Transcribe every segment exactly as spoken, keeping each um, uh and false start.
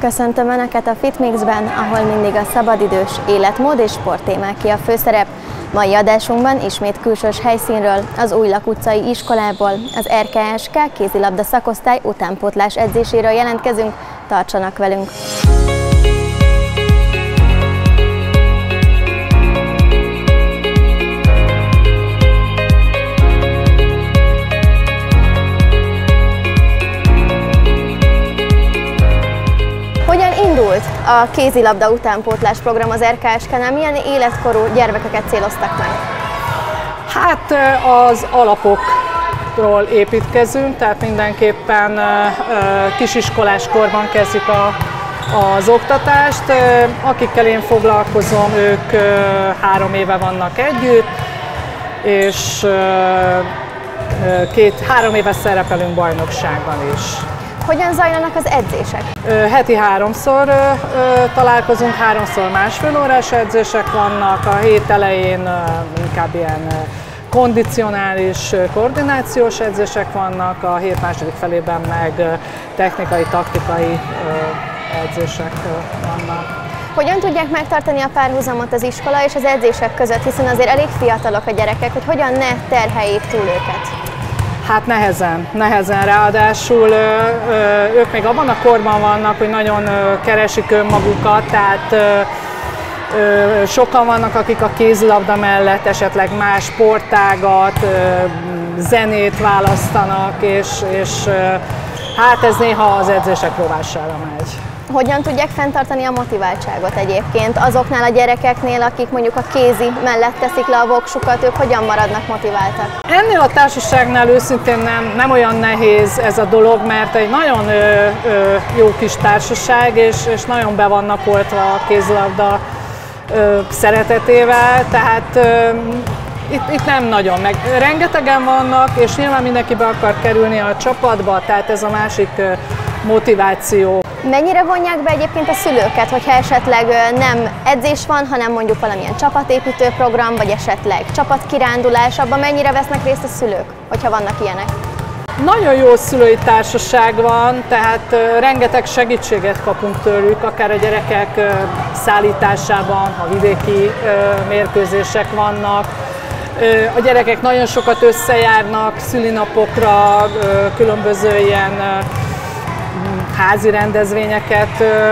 Köszöntöm Önöket a Fitmixben, ahol mindig a szabadidős életmód és sporttémáké a főszerep. Mai adásunkban ismét külsős helyszínről, az Újlak utcai iskolából, az er ká es ká kézilabda szakosztály utánpótlás edzéséről jelentkezünk. Tartsanak velünk! Hogyan indult a kézilabda utánpótlás program az er ká es ká-nál? Milyen életkorú gyermekeket céloztak meg? Hát az alapokról építkezünk, tehát mindenképpen kisiskolás korban kezdjük a, az oktatást. Akikkel én foglalkozom, ők három éve vannak együtt, és két, három éve szerepelünk bajnokságban is. Hogyan zajlanak az edzések? Heti háromszor találkozunk, háromszor másfél órás edzések vannak, a hét elején inkább ilyen kondicionális, koordinációs edzések vannak, a hét második felében meg technikai, taktikai edzések vannak. Hogyan tudják megtartani a párhuzamot az iskola és az edzések között, hiszen azért elég fiatalok a gyerekek, hogy hogyan ne terheljék túl őket? Hát nehezen, nehezen, ráadásul ők még abban a korban vannak, hogy nagyon keresik önmagukat, tehát sokan vannak, akik a kézilabda mellett esetleg más sportágat, zenét választanak, és, és hát ez néha az edzések rovására megy. Hogyan tudják fenntartani a motiváltságot egyébként azoknál a gyerekeknél, akik mondjuk a kézi mellett teszik le a voksukat, ők hogyan maradnak motiváltak? Ennél a társaságnál őszintén nem, nem olyan nehéz ez a dolog, mert egy nagyon ö, ö, jó kis társaság, és, és nagyon be vannak oltva a kézilabda ö, szeretetével, tehát ö, itt, itt nem nagyon, meg rengetegen vannak, és nyilván mindenki be akar kerülni a csapatba, tehát ez a másik ö, motiváció. Mennyire vonják be egyébként a szülőket, hogyha esetleg nem edzés van, hanem mondjuk valamilyen csapatépítő program, vagy esetleg csapatkirándulás, abban mennyire vesznek részt a szülők, hogyha vannak ilyenek? Nagyon jó szülői társaság van, tehát rengeteg segítséget kapunk tőlük, akár a gyerekek szállításában, ha vidéki mérkőzések vannak. A gyerekek nagyon sokat összejárnak szülinapokra, különböző ilyen házi rendezvényeket ö, ö,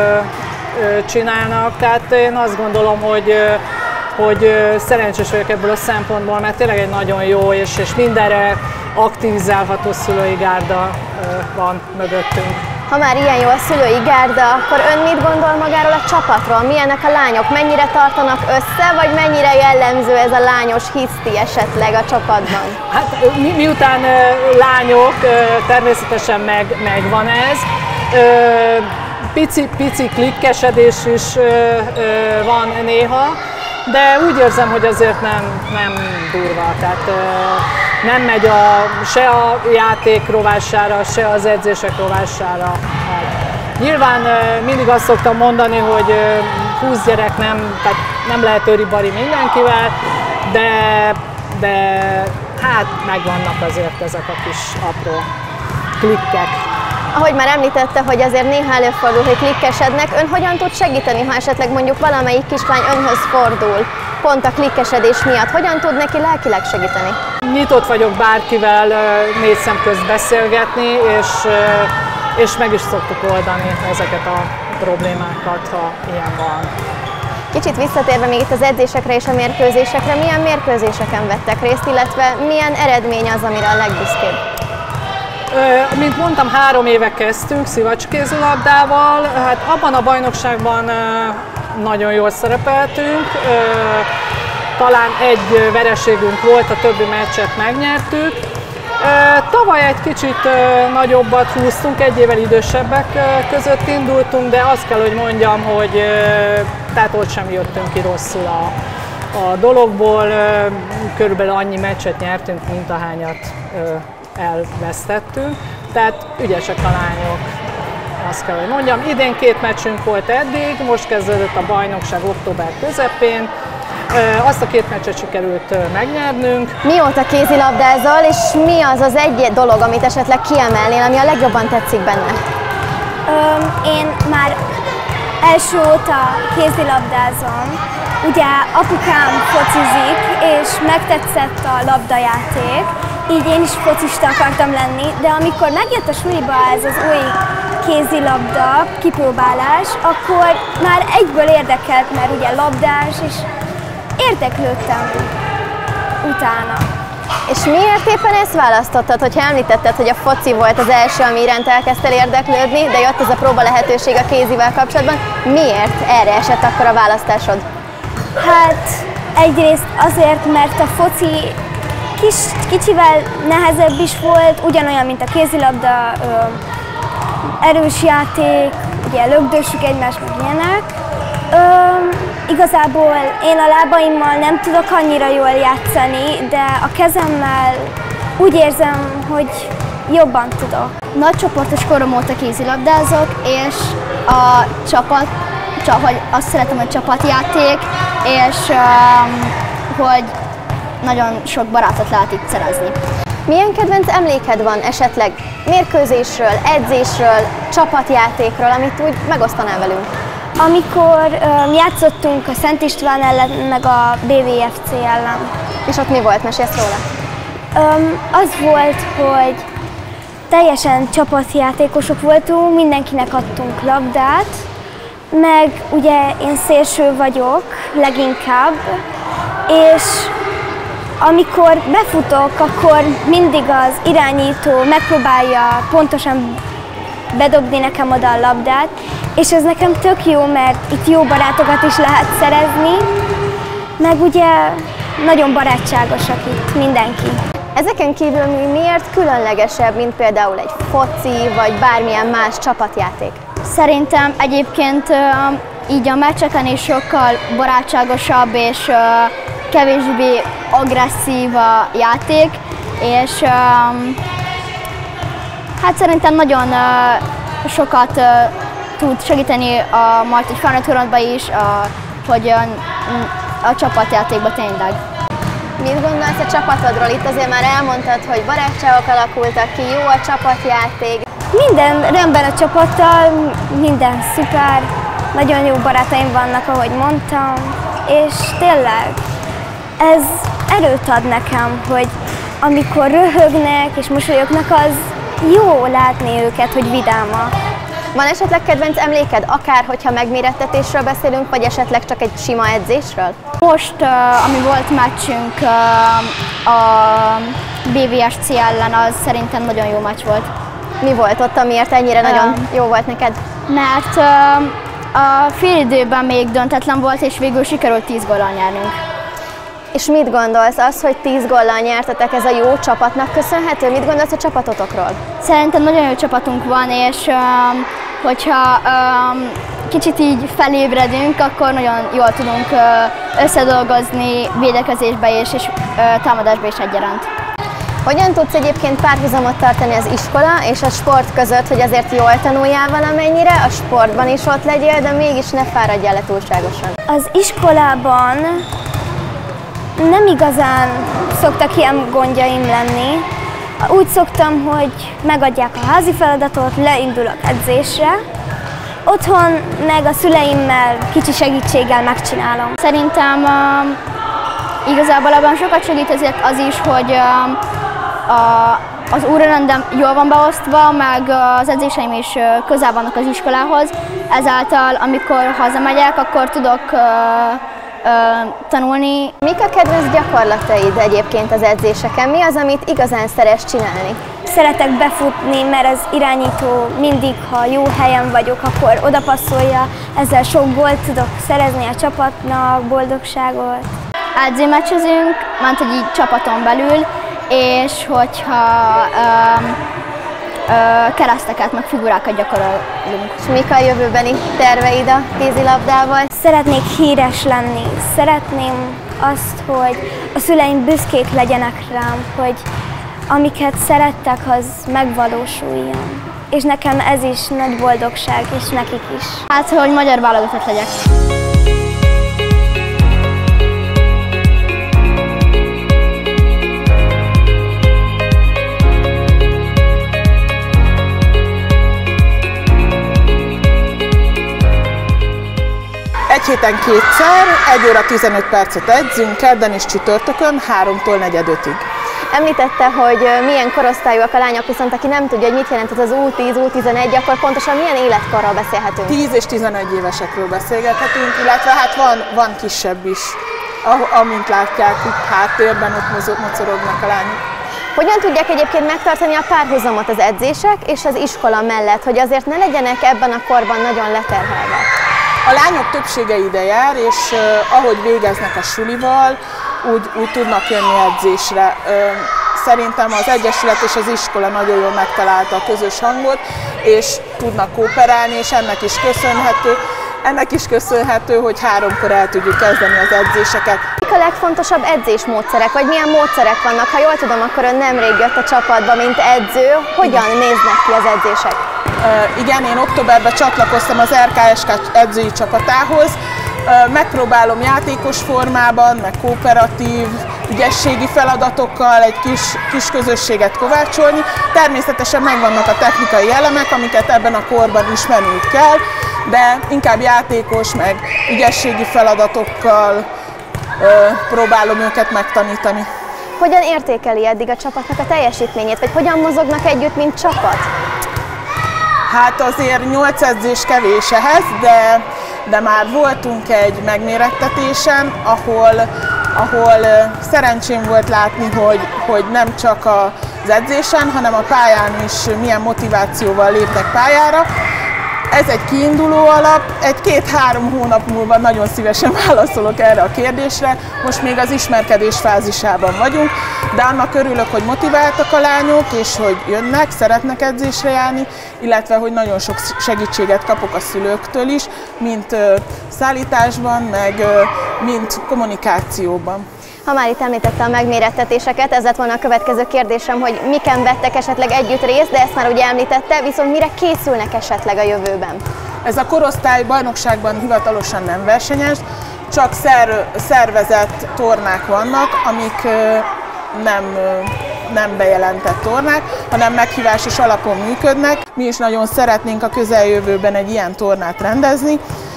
ö, csinálnak, tehát én azt gondolom, hogy, ö, hogy ö, szerencsés vagyok ebből a szempontból, mert tényleg egy nagyon jó és, és mindenre aktivizálható szülői gárda ö, van mögöttünk. Ha már ilyen jó a szülői gárda, akkor ön mit gondol magáról a csapatról? Milyenek a lányok? Mennyire tartanak össze, vagy mennyire jellemző ez a lányos hiszti esetleg a csapatban? Hát mi, miután uh, lányok, uh, természetesen meg, megvan ez. Uh, pici, pici klikkesedés is uh, uh, van néha, de úgy érzem, hogy azért nem, nem durva. Tehát, uh, nem megy a, se a játék rovására, se az edzések rovására. Nyilván mindig azt szoktam mondani, hogy húsz gyerek nem, tehát nem lehet öribari mindenkivel, de, de hát megvannak azért ezek a kis apró klikkek. Ahogy már említette, hogy azért néha előfordul, hogy klikkesednek, ön hogyan tud segíteni, ha esetleg mondjuk valamelyik kislány önhöz fordul, pont a klikkesedés miatt? Hogyan tud neki lelkileg segíteni? Nyitott vagyok bárkivel négy szem közt beszélgetni, és, és meg is szoktuk oldani ezeket a problémákat, ha ilyen van. Kicsit visszatérve még itt az edzésekre és a mérkőzésekre, milyen mérkőzéseken vettek részt, illetve milyen eredmény az, amire a legbüszkébb? Mint mondtam, három éve kezdtünk szivacskézilabdával, hát abban a bajnokságban nagyon jól szerepeltünk, talán egy vereségünk volt, a többi meccset megnyertük. Tavaly egy kicsit nagyobbat húztunk, egy évvel idősebbek között indultunk, de azt kell, hogy mondjam, hogy tehát ott sem jöttünk ki rosszul a, a dologból, körülbelül annyi meccset nyertünk, mint ahányat elvesztettünk, tehát ügyesek a lányok, azt kell, hogy mondjam. Idén két meccsünk volt eddig, most kezdődött a bajnokság október közepén, azt a két meccset sikerült megnyernünk. Mióta kézilabdázol, és mi az az egy dolog, amit esetleg kiemelnél, ami a legjobban tetszik benne? Én már első óta kézilabdázom. Ugye apukám focizik, és megtetszett a labdajáték, így én is focista akartam lenni, de amikor megjött a suliba ez az új kézilabda kipróbálás, akkor már egyből érdekelt, mert ugye labdás, és érdeklődtem utána. És miért éppen ezt választottad, hogyha említetted, hogy a foci volt az első, ami iránt elkezdtél érdeklődni, de jött ez a próba lehetőség a kézivel kapcsolatban, miért erre esett akkor a választásod? Hát egyrészt azért, mert a foci kis, kicsivel nehezebb is volt, ugyanolyan, mint a kézilabda, ö, erős játék, ugye lögdössük egymást, meg ilyenek. Ö, igazából én a lábaimmal nem tudok annyira jól játszani, de a kezemmel úgy érzem, hogy jobban tudok. Nagy csoportos korom óta kézilabdázok, és a csapat, hogy azt szeretem, hogy csapatjáték, és um, hogy nagyon sok barátot lehet itt szerezni. Milyen kedvenc emléked van esetleg mérkőzésről, edzésről, csapatjátékról, amit úgy megosztanál velünk? Amikor um, játszottunk a Szent István ellen, meg a bé vé ef cé ellen. És ott mi volt? Mesélsz róla? Um, az volt, hogy teljesen csapatjátékosok voltunk, mindenkinek adtunk labdát, meg ugye én szélső vagyok leginkább, és amikor befutok, akkor mindig az irányító megpróbálja pontosan bedobni nekem oda a labdát, és ez nekem tök jó, mert itt jó barátokat is lehet szerezni, meg ugye nagyon barátságosak itt mindenki. Ezeken kívül miért különlegesebb, mint például egy foci, vagy bármilyen más csapatjáték? Szerintem egyébként így a meccseken is sokkal barátságosabb és kevésbé agresszív a játék, és hát szerintem nagyon sokat tud segíteni a majd egy felnőtt korodban is, hogy a, a csapatjátékban tényleg. Mit gondolsz a csapatodról? Itt azért már elmondtad, hogy barátságok alakultak ki, jó a csapatjáték. Minden rendben a csapattal, minden szuper, nagyon jó barátaim vannak, ahogy mondtam, és tényleg ez erőt ad nekem, hogy amikor röhögnek és mosolyognak, az jó látni őket, hogy vidámak. Van esetleg kedvenc emléked, akár hogyha megmérettetésről beszélünk, vagy esetleg csak egy sima edzésről? Most, uh, ami volt meccsünk uh, a bé vé es cé ellen, az szerintem nagyon jó meccs volt. Mi volt ott, amiért ennyire uh, nagyon jó volt neked? Mert uh, a félidőben még döntetlen volt, és végül sikerült tíz góllal nyernünk. És mit gondolsz, az, hogy tíz góllal nyertetek, ez a jó csapatnak köszönhető? Mit gondolsz a csapatotokról? Szerintem nagyon jó csapatunk van, és um, hogyha um, kicsit így felébredünk, akkor nagyon jól tudunk uh, összedolgozni védekezésbe és, és uh, támadásba is egyaránt. Hogyan tudsz egyébként párhuzamot tartani az iskola és a sport között, hogy azért jól tanuljál valamennyire, a sportban is ott legyél, de mégis ne fáradjál le túlságosan? Az iskolában nem igazán szoktak ilyen gondjaim lenni. Úgy szoktam, hogy megadják a házi feladatot, leindulok edzésre. Otthon meg a szüleimmel, kicsi segítséggel megcsinálom. Szerintem um, igazából abban sokat segít azért az is, hogy um, a, az órarendem jól van beosztva, meg az edzéseim is közel vannak az iskolához. Ezáltal, amikor hazamegyek, akkor tudok uh, uh, tanulni. Mik a kedvenc gyakorlataid egyébként az edzéseken? Mi az, amit igazán szeretsz csinálni? Szeretek befutni, mert az irányító mindig, ha jó helyen vagyok, akkor odapasszolja. Ezzel sok gólt tudok szerezni a csapatnak, boldogságot. Edzőmeccsezünk, ment, hogy így csapaton belül, és hogyha um, uh, kereszteket, meg figurákat gyakorolunk. És mik a jövőbeni terveid a kézilabdával? Szeretnék híres lenni. Szeretném azt, hogy a szüleim büszkék legyenek rám, hogy amiket szerettek, az megvalósuljon. És nekem ez is nagy boldogság, és nekik is. Hát, hogy magyar válogatott legyek. héten kétszer, egy óra tizenöt percet edzünk, kedden és csütörtökön, háromtól negyed ötig. Említette, hogy milyen korosztályúak a lányok, viszont aki nem tudja, hogy mit jelent ez az U tíz, U tizenegy, akkor pontosan milyen életkorról beszélhetünk? tíz és tizenegy évesekről beszélgethetünk, illetve hát van, van kisebb is, amint látják, itt háttérben ott mocorognak a lányok. Hogyan tudják egyébként megtartani a párhuzamot az edzések és az iskola mellett, hogy azért ne legyenek ebben a korban nagyon leterhelve? A lányok többsége ide jár, és uh, ahogy végeznek a sulival, úgy, úgy tudnak jönni edzésre. Uh, szerintem az Egyesület és az iskola nagyon jól megtalálta a közös hangot, és tudnak kooperálni, és ennek is köszönhető. Ennek is köszönhető, hogy háromkor el tudjuk kezdeni az edzéseket. Mik a legfontosabb edzésmódszerek, vagy milyen módszerek vannak? Ha jól tudom, akkor ön nemrég jött a csapatba, mint edző. Hogyan néznek ki az edzések? Uh, igen, én októberben csatlakoztam az er ká es ká edzői csapatához. Uh, megpróbálom játékos formában, meg kooperatív, ügyességi feladatokkal egy kis, kis közösséget kovácsolni. Természetesen megvannak a technikai elemek, amiket ebben a korban ismerniük kell, de inkább játékos, meg ügyességi feladatokkal uh, próbálom őket megtanítani. Hogyan értékeli eddig a csapatnak a teljesítményét, vagy hogyan mozognak együtt, mint csapat? Hát azért nyolc edzés kevés ehhez, de, de már voltunk egy megmérettetésen, ahol, ahol szerencsém volt látni, hogy, hogy nem csak az edzésen, hanem a pályán is milyen motivációval léptek pályára. Ez egy kiinduló alap, egy-két-három hónap múlva nagyon szívesen válaszolok erre a kérdésre. Most még az ismerkedés fázisában vagyunk, de annak örülök, hogy motiváltak a lányok, és hogy jönnek, szeretnek edzésre járni, illetve hogy nagyon sok segítséget kapok a szülőktől is, mint szállításban, meg mint kommunikációban. Ha már itt említette a megmérettetéseket, ez lett volna a következő kérdésem, hogy miken vettek esetleg együtt részt, de ezt már ugye említette, viszont mire készülnek esetleg a jövőben? Ez a korosztály bajnokságban hivatalosan nem versenyez, csak szervezett tornák vannak, amik nem, nem bejelentett tornák, hanem meghívásos alapon működnek. Mi is nagyon szeretnénk a közeljövőben egy ilyen tornát rendezni.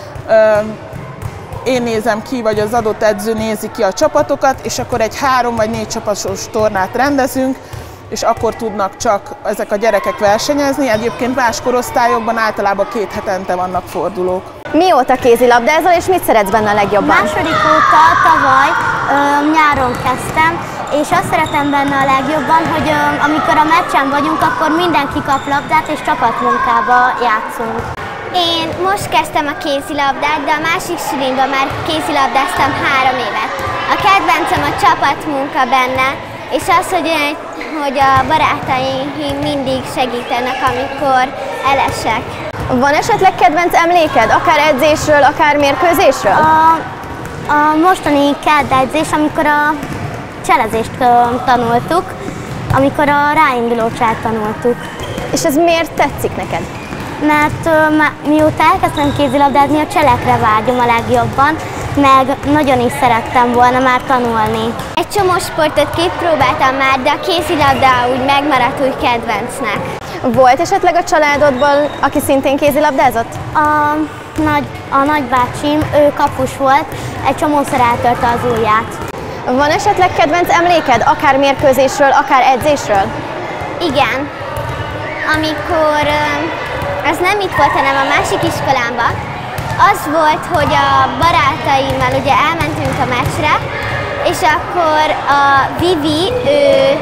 Én nézem ki, vagy az adott edző nézi ki a csapatokat, és akkor egy három vagy négy csapatos tornát rendezünk, és akkor tudnak csak ezek a gyerekek versenyezni. Egyébként más korosztályokban általában két hetente vannak fordulók. Mióta kézilabdázol, és mit szeretsz benne a legjobban? Második óta tavaly ö, nyáron kezdtem, és azt szeretem benne a legjobban, hogy ö, amikor a meccsen vagyunk, akkor mindenki kap labdát, és csapatmunkába játszunk. Én most kezdtem a kézilabdát, de a másik sulimban már kézilabdáztam három évet. A kedvencem a csapatmunka benne, és az, hogy, hogy a barátaim mindig segítenek, amikor elesek. Van esetleg kedvenc emléked, akár edzésről, akár mérkőzésről? A, a mostani kedd edzés, amikor a cselezést tanultuk, amikor a ráinduló cselt tanultuk. És ez miért tetszik neked? Mert uh, mióta elkezdtem kézilabdázni, a cselekre vágyom a legjobban, meg nagyon is szerettem volna már tanulni. Egy csomó sportot kipróbáltam már, de a kézilabda úgy megmaradt úgy kedvencnek. Volt esetleg a családodból, aki szintén kézilabdázott? A, nagy, a nagybácsim, ő kapus volt, egy csomószor eltörte az ujját. Van esetleg kedvenc emléked, akár mérkőzésről, akár edzésről? Igen. Amikor... Ez nem itt volt, hanem a másik iskolámban. Az volt, hogy a barátaimmal ugye elmentünk a meccsre, és akkor a Vivi, ő,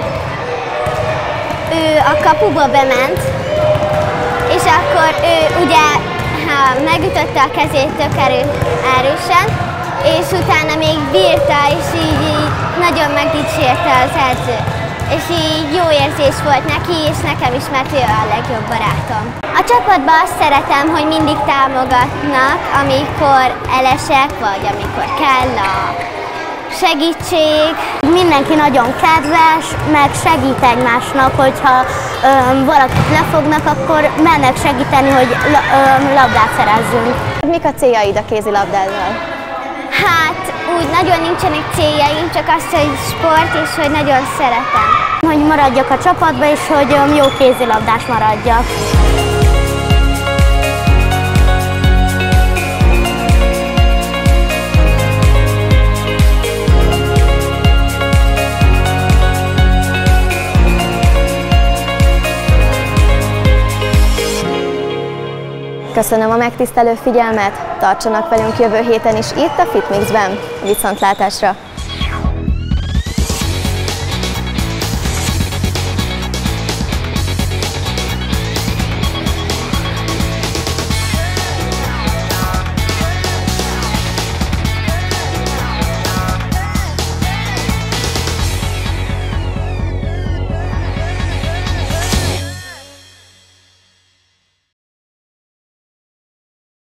ő a kapuba bement, és akkor ő ugye ha, megütötte a kezét tök erő, erősen, és utána még bírta, és így, így nagyon megdicsérte az edző. És így jó érzés volt neki, és nekem is, mert ő a legjobb barátom. A csapatban azt szeretem, hogy mindig támogatnak, amikor elesek, vagy amikor kell a segítség. Mindenki nagyon kedves, meg segít egymásnak, hogyha öm, valakit lefognak, akkor mennek segíteni, hogy öm, labdát szerezzünk. Mik a céljaid a kézilabdáddal? Hát úgy nagyon nincsenek céljaim, csak az, hogy sport, és hogy nagyon szeretem. Hogy maradjak a csapatba, és hogy jó kézilabdás maradjak. Köszönöm a megtisztelő figyelmet, tartsanak velünk jövő héten is itt a FitMixben. Viszontlátásra!